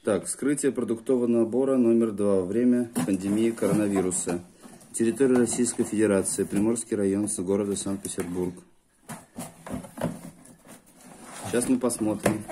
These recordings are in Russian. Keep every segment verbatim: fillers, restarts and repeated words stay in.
Так, вскрытие продуктового набора номер два во время пандемии коронавируса. Территория Российской Федерации, Приморский район города Санкт-Петербург. Сейчас мы посмотрим,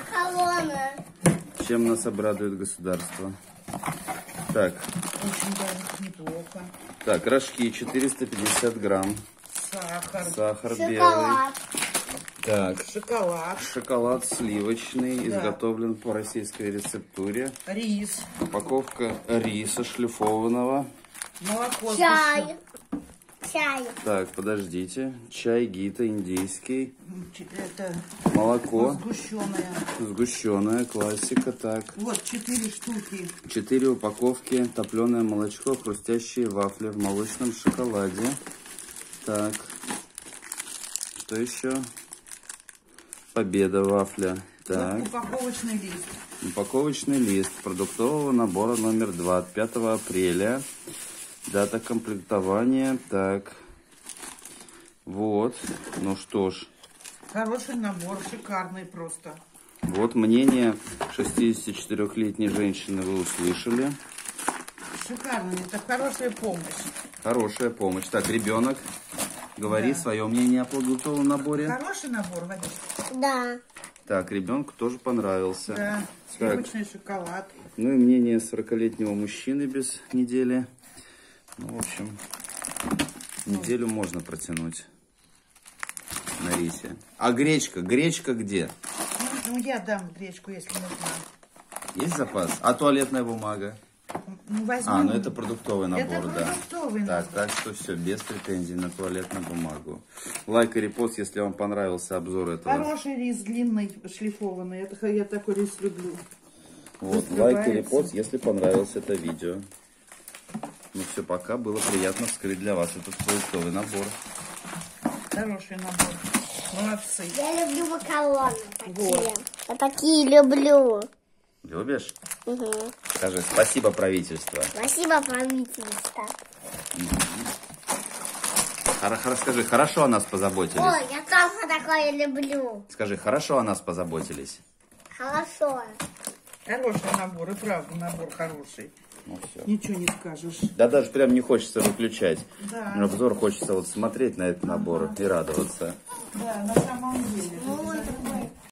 чем нас обрадует государство. Так. Очень даже неплохо. Так, рожки четыреста пятьдесят грамм. Сахар. Сахар Шоколад. белый. Так. Шоколад. Шоколад сливочный, Да. изготовлен по российской рецептуре. Рис. Упаковка риса шлифованного. Молоко. Чай. Чай. Так, подождите. Чай Гита индийский. Это Молоко. сгущенное. Сгущенное, классика. Так. Вот четыре штуки. Четыре упаковки. Топленое молочко, хрустящие вафли в молочном шоколаде. Так. Что еще? Победа вафля. Так. Вот упаковочный лист. Упаковочный лист продуктового набора номер два от пятого апреля. Дата комплектования. Так. Вот. Ну что ж. Хороший набор, шикарный просто. Вот мнение шестидесятичетырёхлетней женщины вы услышали. Шикарный, это хорошая помощь. Хорошая помощь. Так, ребенок, говори Да. свое мнение о продуктовом наборе. Хороший набор, Вадим. Да. Так, ребенку тоже понравился. Да, Так. сливочный шоколад. Ну и мнение сорокалетнего мужчины без недели. Ну, в общем, неделю можно протянуть на рисе. А гречка? Гречка где? Ну, ну, я дам гречку, если нужна. Есть запас? А туалетная бумага? Ну, возьму. А, ну это продуктовый набор, Это да. продуктовый Так, набор. так что все, без претензий на туалетную бумагу. Лайк и репост, если вам понравился обзор этого. Хороший рис, длинный, шлифованный. Это, я такой рис люблю. Вот, лайк и репост, если понравилось это видео. Ну все, пока. Было приятно вскрыть для вас этот продуктовый набор. Хороший набор. Молодцы. Я люблю макароны такие. Вот. Я такие люблю. Любишь? Угу. Скажи спасибо, правительство. Спасибо, правительство. Хорошо, скажи, хорошо о нас позаботились. Ой, я тоже такое люблю. Скажи, хорошо о нас позаботились. Хорошо. Хороший набор, и правда набор хороший. Ну все. Ничего не скажешь. Да даже прям не хочется выключать. Да. Обзор хочется вот смотреть на этот набор и радоваться. Да, на самом деле. Ой, такой.